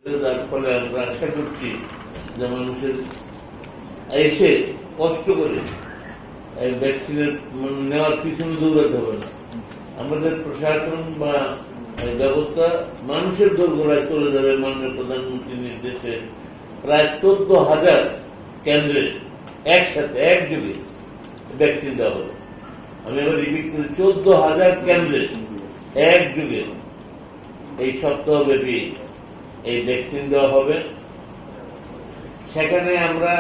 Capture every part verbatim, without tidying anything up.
তার ফলে আমরা আশা করছি যে মানুষের এসে কষ্ট করে ভ্যাকসিনের নেওয়ার পিছনে দৌড়াতে হবে না। আমাদের প্রশাসন বা ব্যবস্থা মানুষের দোরগোড়ায় চলে যাবে। মাননীয় প্রধানমন্ত্রীর নির্দেশে প্রায় চোদ্দ হাজার কেন্দ্রে একসাথে একযোগে ভ্যাকসিন দেওয়া হবে। আমি আবার রিপিট করি, চোদ্দ হাজার কেন্দ্রে একযোগে এই সপ্তাহব্যাপী এই ভ্যাকসিন দেওয়া হবে। সেখানে আমরা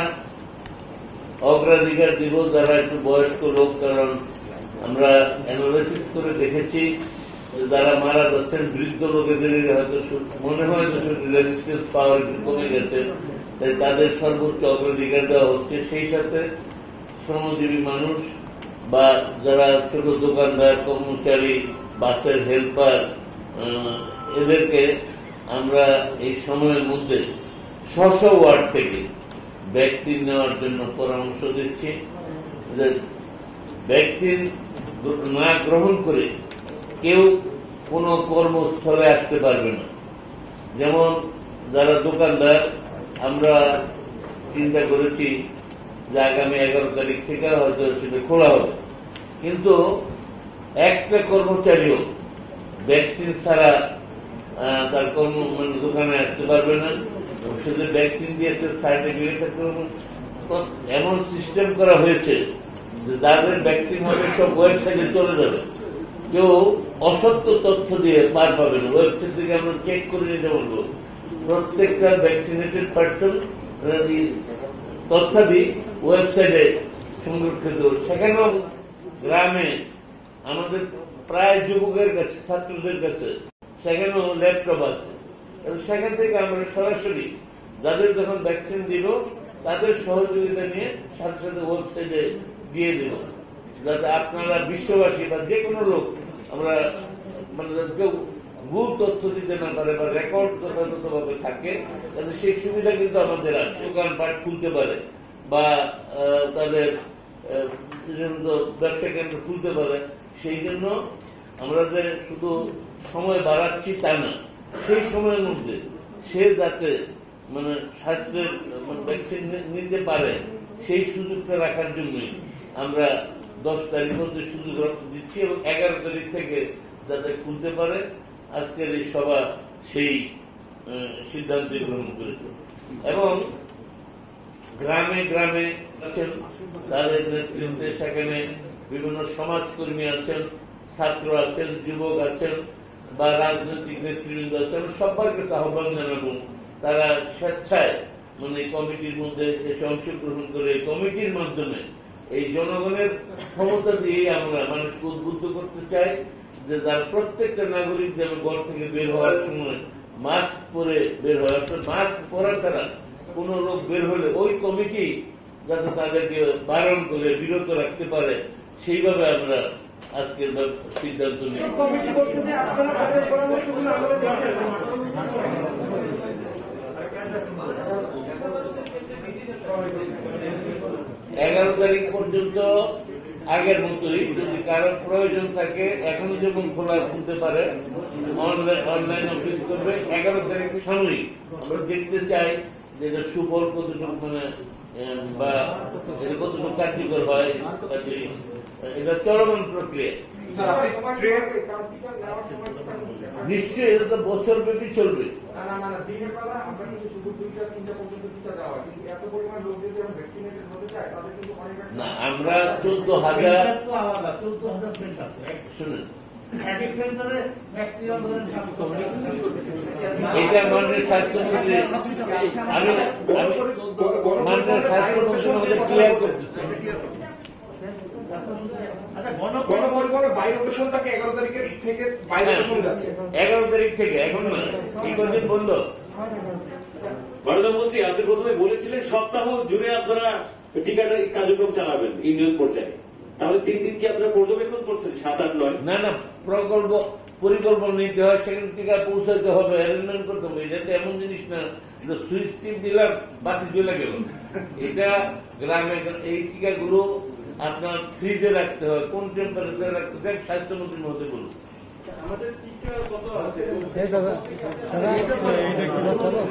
অগ্রাধিকার দিব যারা একটু বয়স্ক লোক, কারণ আমরা অ্যানালাইসিস করে দেখেছি যারা মারা যাচ্ছেন বৃদ্ধ লোকেদের হয়তো মনে হয় যে রেজিস্ট্যান্স পাওয়ার একটু কমে গেছে, তাই তাদের সর্বোচ্চ অগ্রাধিকার দেওয়া হচ্ছে। সেই সাথে শ্রমজীবী মানুষ বা যারা ছোট দোকানদার, কর্মচারী, বাসের হেল্পার, এদেরকে আমরা এই সময়ের মধ্যে স্ব ওয়ার্ড থেকে ভ্যাকসিন নেওয়ার জন্য পরামর্শ দিচ্ছি। যে ভ্যাকসিন না গ্রহণ করে কেউ কোনো কর্মস্থলে আসতে পারবে না। যেমন যারা দোকানদার, আমরা চিন্তা করেছি যে আগামী এগারো তারিখ থেকে হয়তো সেটা খোলা হবে, কিন্তু একটা কর্মচারীও ভ্যাকসিন ছাড়া তার কর্ম মানে দোকানে আসতে পারবে না। শুধু ভ্যাকসিন দিয়েছে সার্টিফিকেট থাকতে এমন সিস্টেম করা হয়েছে যে যাদের ভ্যাকসিন হবে সব ওয়েবসাইটে চলে যাবে, কেউ অসত্য তথ্য দিয়ে পার পাবে না। ওয়েবসাইট থেকে আমরা চেক করে নিতে বলবো প্রত্যেকটা ভ্যাকসিনেটেড পার্সন তথ্যাদি ওয়েবসাইটে সংরক্ষিত। সেখানেও গ্রামে আমাদের প্রায় যুবকের কাছে, ছাত্রদের কাছে সেখানেও ল্যাপটপ আছে। সেখান থেকে আমরা সরাসরি যাদের যখন ভ্যাকসিন দিব তাদের সহযোগিতা নিয়ে সাথে সাথে ওয়েবসাইটে দিয়ে দেব, যাতে আপনারা বিশ্ববাসী বা যে কোনো লোক আমরা মানে কেউ ভুল তথ্য দিতে না পারে বা রেকর্ড যথাযথভাবে থাকে, তাদের সেই সুবিধা কিন্তু আমাদের আছে। দোকানপাট খুলতে পারে বা তাদের ব্যবসা কেন্দ্র খুলতে পারে। সেই জন্য আমরা যে শুধু সময় বাড়াচ্ছি তা না, সেই সময়ের মধ্যে সে যাতে মানে স্বাস্থ্যের ভ্যাকসিন নিতে পারে সেই সুযোগটা রাখার জন্যই আমরা দশ তারিখ মধ্যে সুযোগ দিচ্ছি এবং এগারো তারিখ থেকে যাতে খুলতে পারে। আজকের এই সভা সেই সিদ্ধান্ত গ্রহণ করেছে এবং গ্রামে গ্রামে আছেন তাদের নেতৃত্বে সেখানে বিভিন্ন সমাজকর্মী আছেন, ছাত্র আছেন, যুবক আছেন বা রাজনৈতিক নেতৃবৃন্দ আছেন। সবার কাছে আহ্বান জানাবো তারা স্বেচ্ছায় মানে কমিটির মধ্যে এসে অংশগ্রহণ করে কমিটির মাধ্যমে এই জনগণের ক্ষমতা দিয়ে আমরা মানুষকে উদ্বুদ্ধ করতে চাই যে যার প্রত্যেকটা নাগরিক যেন ঘর থেকে বের হওয়ার সময় মাস্ক পরে বের হয়। অর্থাৎ মাস্ক পরা ছাড়া কোন লোক বের হলে ওই কমিটি যাতে তাদেরকে বারণ করে বিরত রাখতে পারে, সেইভাবে আমরা আজকের সিদ্ধান্ত নিই। এগারো তারিখ পর্যন্ত আগের মতোই, যদি কারো প্রয়োজন থাকে এখনো যেমন খোলা খুলতে পারে, অনলাইন অফিস করবে। এগারো তারিখ সাময়িক আমরা দেখতে চাই যে এটা সুফল কতটুকু মানে বা কতটুকু কার্যকর হয়। এটা চলমান প্রক্রিয়া, নিশ্চয়ই এটা তো বছর ব্যাপী চলবে। না, আমরা চোদ্দ হাজার শুনেন এটা মাননীয় স্বাস্থ্যমন্ত্রী, আমি মাননীয় স্বাস্থ্যমন্ত্রী আমাদের ক্লিয়ার করতেছি। এগারো তারিখ থেকে এখন না, এই কদিন বন্ধ। প্রধানমন্ত্রী আপনি প্রথমে বলেছিলেন সপ্তাহ জুড়ে আপনারা টিকাটা কার্যক্রম চালাবেন ইউনিয়ন পর্যায়ে, তাহলে তিন দিন কি আপনারা পর্যবেক্ষণ করছেন? সাত আট নয় না না, প্রকল্প পরিকল্পনা নিতে হয়, সেখানে টিকা পৌঁছাতে হবে, অ্যারেঞ্জমেন্ট করতে হবে। এটা তো এমন জিনিস না যে সুইচ টিপ দিলাম বাতি চলে গেল। এটা গ্রামে এই টিকাগুলো আপনার ফ্রিজে রাখতে হয়, কোন টেম্পারেচারে রাখতে হয় স্বাস্থ্যমন্ত্রীর মধ্যে বলুন। আমাদের টিকা কত আছে?